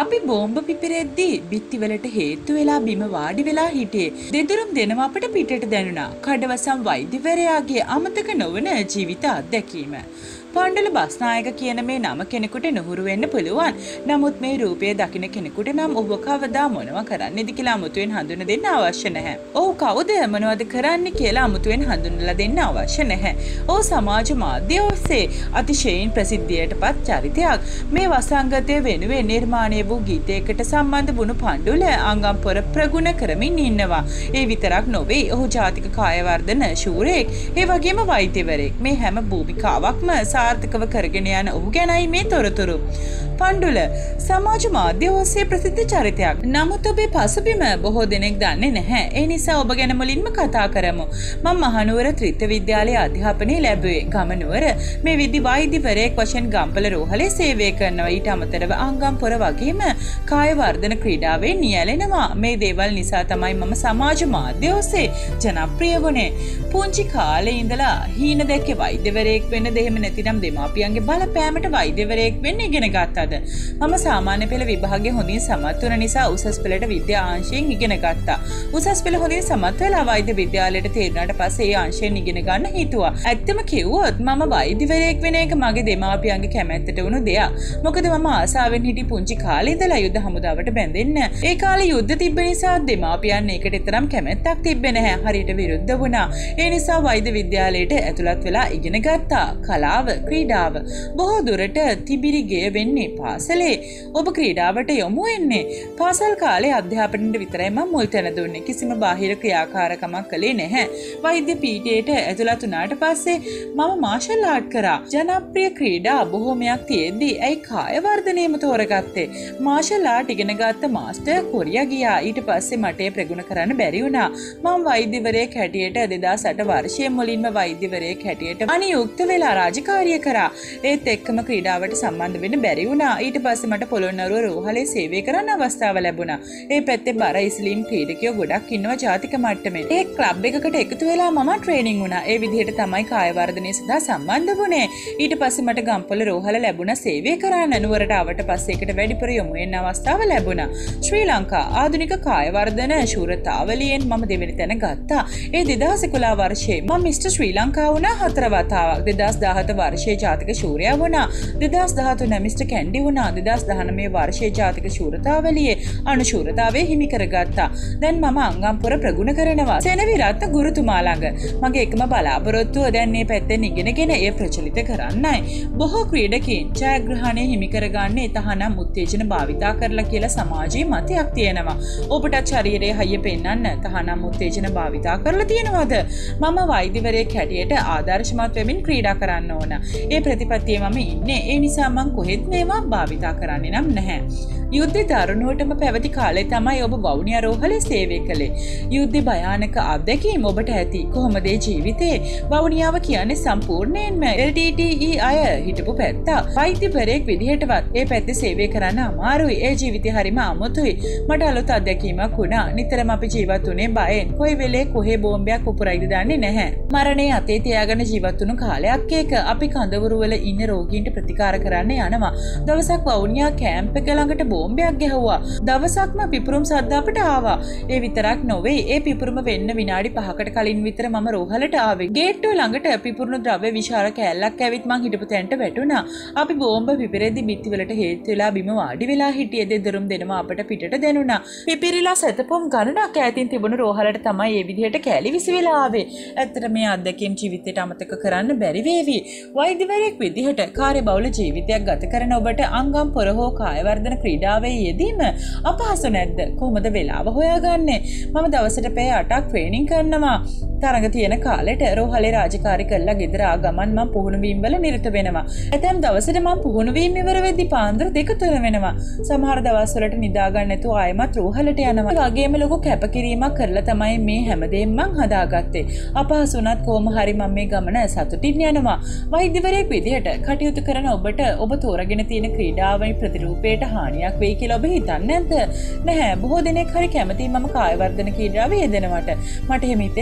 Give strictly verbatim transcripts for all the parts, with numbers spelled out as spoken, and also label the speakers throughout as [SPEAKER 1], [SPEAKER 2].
[SPEAKER 1] අපි බෝම්බ පිපිරෙද්දී බිත්තිවලට හේතු වෙලා බිම වාඩි වෙලා හිටියේ. දෙදරුම් දෙනවා අපට පිටට දැනුණා. කඩවසම් වෛද්‍යවරයාගේ අමතක නොවන ජීවිත අත්දැකීම. පණ්ඩල බස්නායක කියන මේ නම කෙනෙකුට නුහුරු වෙන්න පුළුවන්. නමුත් මේ රූපය දකින කෙනෙකුට නම් ඔබ කවදා මොනවා කරන්නේද කියලා අමුතුවෙන් හඳුන දෙන්න අවශ්‍ය නැහැ. ඔව් කවුද මොනවද කරන්නේ කියලා අමුතුවෙන් හඳුන්වලා දෙන්න අවශ්‍ය නැහැ. ඔව් සමාජ මාධ්‍ය ඔස්සේ අතිශයින් ප්‍රසිද්ධියටපත් චරිතයක්. මේ වසංගතය වෙනුවෙන් නිර්මාණය වූ ගීතයකට සම්බන්ධ වුණු පණ්ඩුල අංගම්පොර ප්‍රගුණ කරමින් ඉන්නවා. ඒ විතරක් නොවේ ඔහු ජාතික කායවර්ධන ශූරයෙක්. ඒ වගේම වෛද්‍යවරයෙක්. මේ හැම භූමිකාවක්ම සාර්ථකව කරගෙන යන ඔහු ගැනයි මේ තොරතුරු. පණ්ඩුල සමාජ මාධ්‍ය ඔස්සේ ප්‍රසිද්ධ චරිතයක්. නමුත් ඔබේ පසුබිම බොහෝ දෙනෙක් දන්නේ නැහැ. ඒ නිසා ඔබ ගැන මුලින්ම කතා කරමු. මම මහනුවර ත්‍රිත්ව විද්‍යාලයේ අධ්‍යාපනය ලැබුවේ. ගමනුවර මේ විදි වෛද්‍යවරයෙක් වශයෙන් ගම්පල රෝහලේ සේවය කරනවා. ඊට අමතරව අංගම්පොර වගේම කාය වර්ධන ක්‍රීඩාවේ නියැලෙනවා. මේ දේවල් නිසා තමයි මම සමාජ මාධ්‍ය ඔස්සේ ජනප්‍රිය වුණේ. පුංචි කාලේ ඉඳලා හීන දැක්කේ වෛද්‍යවරයෙක් වෙන්න දෙහෙම නැතිනම් දෙමාපියන්ගේ බලපෑමට වෛද්‍යවරයෙක් වෙන්න ඉගෙන ගත්තාද. මම සාමාන්‍ය පෙළ විභාගයේ හොඳින් සමත් වුණ නිසා උසස් පෙළට විද්‍යා අංශයෙන් ඉගෙන ගත්තා. උසස් පෙළ හොඳින් සමත් වෙලා වෛද්‍ය විද්‍යාලයට තේරුණාට පස්සේ ඒ අංශයෙන් ඉගෙන ගන්න හිතුවා. ඇත්තම කිව්වොත් මම වෛද්‍යවරයෙක් වෙන එක මගේ දෙමාපියන්ගේ කැමැත්තට වුණු දෙයක්. මොකද මම ආසාවෙන් හිටි පුංචි කාලේ ඉඳලා යුද හමුදාවට බැඳෙන්න. ඒ කාලේ යුද්ධ තිබ්බ නිසා දෙමාපියන් ඒකට තරම් කැමැත්තක් තිබ්බේ නැහැ. හරියට විරුද්ධ වුණා. ඒ නිසා වෛද්‍ය විද්‍යාලයට ඇතුළත් වෙලා ඉගෙන ගත්තා. කලාව, ක්‍රීඩාව. බොහෝ දුරට තිබිරිගේ වෙන්නේ පාසලේ. ඔබ ක්‍රීඩාවට යොමු වෙන්නේ. පාසල් කාලේ අධ්‍යාපනයට විතරයි මම මුල් තැන දුන්නේ. කිසිම බාහිර ක්‍රියාකාරකමක් කළේ නැහැ. වෛද්‍ය පීඨයට ඇතුළත් වුණාට පස්සේ මම මාෂල් ආර්ට් කරා. ජනප්‍රිය ක්‍රීඩා බොහෝමයක් තියෙද්දි ඇයි කාය වර්ධනයම තෝරගත්තේ? මාෂල් ආර්ට් ඉගෙන ගත්ත මාස්ටර් කොරියා ගියා. ඊට පස්සේ මට ඒ ප්‍රගුණ කරන්න බැරි වුණා. මම වෛද්‍යවරයෙක් හැටියට දෙදාස් අට වර්ෂයේ මුලින්ම වෛද්‍යවරයෙක් හැටියට අනියුක්ත වෙලා රාජකාරිය කරා. ඒත් එක්කම ක්‍රීඩාවට සම්බන්ධ වෙන්න බැරි වුණා. ඊට පස්සේ මට පොළොන්නරුව රෝහලේ සේවය කරන්න අවස්ථාව ලැබුණා. ඒ පැත්තේ බර ඉස්ලීම් ක්‍රීඩකයෝ ගොඩක් ඉන්නවා ජාතික මට්ටමේ. ඒ ක්ලබ් එකකට එකතු වෙලා මම ට්‍රේනින් වුණා. ඒ විදිහට තමයි කාය වර්ධනය සඳහා සම්බන්ධ වුණේ. ඊට පස්සේ මට ගම්පොළ රෝහල ලැබුණා සේවය කරන්න. නුවරට ආවට පස්සේ ඒකට වැඩිපුර යොමු වෙන්න අවස්ථාව ලැබුණා. ශ්‍රී ලංකා ආධුනික කාය වර්ධන ශූරතාවලියෙන් මම දෙවෙනි තැන ගත්තා. ඒ දෙදාස් එකොළහ වර්ෂයේ මම මිස්ටර් ශ්‍රී ලංකා වුණා හතර වතාවක්. දෙදාස් දහහත වර්ෂයේ ජාතික ශූරයා වුණා. දෙදාස් දහතුන මිස්ටර් කැන්ඩි වුණා. දෙදාස් දහනවය වර්ෂයේ ජාතික ශූරතාවලියේ අනුශූරතාවය හිමි කරගත්තා. දැන් මම අංගම්පොර ප්‍රගුණ කරනවා. සෙනවිරත්න ගුරුතුමා ළඟ. මගේ එකම බලාපොරොත්තුව දැන් මේ පැත්තෙන් ඉගෙනගෙන එය ප්‍රචලිත කරන්නයි. බොහෝ ක්‍රීඩකයන් ජයග්‍රහණය හිමි කරගන්නේ තහනම් උත්තේජන භාවිතා කරලා කියලා සමාජයේ මතයක් තියෙනවා. ඔබටත් ශරීරයේ හයිය පෙන්වන්න තහනම් උත්තේජන භාවිතා කරලා තියෙනවද? මම වෛද්‍යවරයෙක් හැටියට ආදර්ශමත් වෙමින් ක්‍රීඩා කරන්න ඕන. ඒ ප්‍රතිපත්තියේ මම ඉන්නේ. ඒ නිසා මම කොහෙත් මේවා භාවිතා කරන්නේ නම් නැහැ. යුද්ධ දරුණුවටම පැවති කාලේ තමයි ඔබ වවුනියා රෝහලේ සේවය කළේ. යුද්ධ භයානක අත්දැකීම් ඔබට ඇති. කොහොමද ඒ ජීවිතේ? වවුනියාව කියන්නේ සම්පූර්ණයෙන්ම එල් ටී ටී ඊ අය හිටපු පැත්ත. වෛද්‍යවරයෙක් විදිහටවත් ඒ පැත්තේ සේවය කරන්න අමාරුයි. ඒ ජීවිතේ හරිම අමුතුයි. මට අලුත් අත්දැකීමක් වුණා. නිතරම අපි ජීවත් වුණේ බයෙන්. කොයි වෙලේ කොහේ බෝම්බයක් පුපුරයිද දන්නේ නැහැ. මරණය අතේ තියාගෙන ජීවත් වුණු කාලයක් ඒක අපි කඳවුරු වල ඉන්න රෝගීන්ට ප්‍රතිකාර කරන්න යනවා. දවසක් වවුනියා කැම්ප් එක ළඟට බෝම්බයක් ගැහුවා. දවසක්ම පිපුරුම් සද්ද අපට ආවා. ඒ විතරක් නොවේ. ඒ පිපුරුම වෙන්න විනාඩි පහකට කලින් විතර මම රෝහලට ආවේ. ගේට්ටුව ළඟට පිපුරුණු ද්‍රව්‍ය විශාල කෑල්ලක් ඇවිත් මං හිටපු තැනට වැටුණා. අපි බෝම්බ පිපිරෙද්දි බිත්ති වලට හේතු වෙලා බිම වාඩි වෙලා හිටියේ. දෙදරුම් දෙනවා අපට පිටට දැනුණා. පිපිරිලා සතපොම් ගණනක් ඈතින් තිබුණු රෝහලට තමයි මේ විදිහට කෑලි විසි වෙලා ආවේ. ඇත්තට මේ අත්දැකීම් ජීවිතේට අමතක කරන්න බැරි වේවි. වෛද්‍යවරයෙක් විදිහට කාර්යබහුල ජීවිතයක් ගත කරන ඔබට අංගම්පොර හෝ කාය වර්ධන ක්‍රීඩාවේ යෙදීම අපහසු නැද්ද? කොහොමද වෙලාව හොයාගන්නේ? මම දවසට පැය අටක් ට්‍රේනින් කරනවා. තරඟ තියෙන කාලෙට රෝහලේ රාජකාරී කරලා ගෙදර ආ ගමන් මම පුහුණු වීම වල නිරත වෙනවා. ඇතැම් දවසට මම පුහුණු වීම ඉවර වෙද්දී පාන්දර දෙක තුන වෙනවා. සමහර දවස්වලට නිදා ගන්න නැතුව ආයෙමත් රෝහලට යනවා. ඒ වගේම ලොකු කැපකිරීමක් කරලා තමයි මේ හැමදේම මං හදාගත්තේ. අපහසු වුණත් කොහොම හරි මම මේ ගමන සතුටින් යනවා. වෛද්‍යවරයෙක් විදිහට කටයුතු කරන ඔබට ඔබ තෝරගෙන තියෙන ක්‍රීඩාවේ ප්‍රතිරූපයට හානියක් වෙයි කියලා ඔබ හිතන්නේ නැද්ද? නැහැ. බොහෝ දෙනෙක් හරි කැමතියි මම කාය වර්ධන ක්‍රීඩාවේ යෙදෙනවට. මට එහෙම හිතෙන්නේ නැහැ.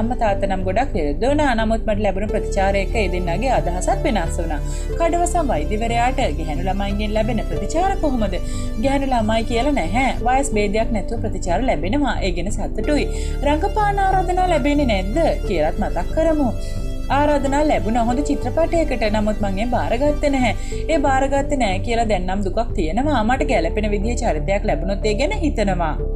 [SPEAKER 1] අම්මා තාත්තා නම් ගොඩක් විරුද්ධ වුණා. නමුත් මට ලැබුණු ප්‍රතිචාර එක්ක ඒ දෙන්නගේ අදහසත් වෙනස් වුණා. කඩවසම් වෛද්‍යවරයාට ගැහැණු ළමයින්ගෙන් ලැබෙන ප්‍රතිචාර කොහොමද? ගැහැණු ළමයි කියලා නැහැ. වයස් ભેදයක් නැතුව ප්‍රතිචාර ලැබෙනවා. ඒ ගැන සතුටුයි. රංගපාන ආරාධනා ලැබෙන්නේ නැද්ද කියලාත් මතක් කරමු. ආරාධනා ලැබුණා හොඳ චිත්‍රපටයකට. නමුත් මම ඒ බාරගත්තේ නැහැ. ඒ බාරගත්තේ නැහැ කියලා දැන් නම් දුකක් තියෙනවා. මට ගැළපෙන විදිහේ චරිතයක් ලැබුණොත් ඒ ගැන හිතනවා.